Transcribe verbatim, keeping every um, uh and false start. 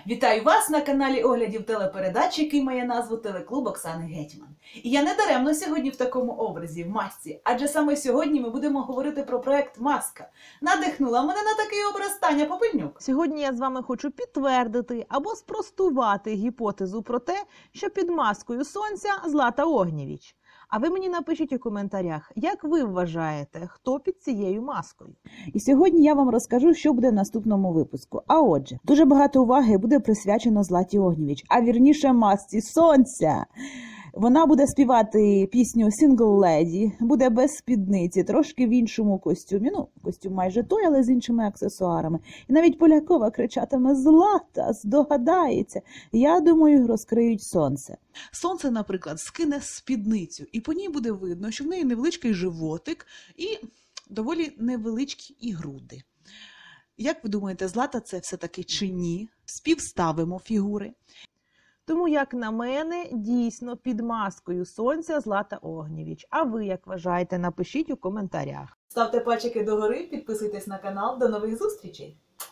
Вітаю вас на каналі оглядів телепередач, який має назву «Телеклуб Оксани Гетьман». І я не даремно сьогодні в такому образі, в масці, адже саме сьогодні ми будемо говорити про проект «Маска». Надихнула мене на такий образ Таня Попельнюк. Сьогодні я з вами хочу підтвердити або спростувати гіпотезу про те, що під маскою сонця Злата Огнєвіч. А ви мені напишіть у коментарях, як ви вважаєте, хто під цією маскою. І сьогодні я вам розкажу, що буде в наступному випуску. А отже, дуже багато уваги буде присвячено Златі Огнєвіч, а вірніше масці сонця. Вона буде співати пісню «Single Lady», буде без спідниці, трошки в іншому костюмі. Ну, костюм майже той, але з іншими аксесуарами. І навіть Полякова кричатиме «Злата, здогадається». Я думаю, розкриють сонце. Сонце, наприклад, скине спідницю, і по ній буде видно, що в неї невеличкий животик і доволі невеличкі і груди. Як ви думаєте, Злата це все-таки чи ні? Співставимо фігури. Тому, як на мене, дійсно під маскою сонця Злата Огнєвіч. А ви як вважаєте, напишіть у коментарях. Ставте пальчики догори, підписуйтесь на канал. До нових зустрічей!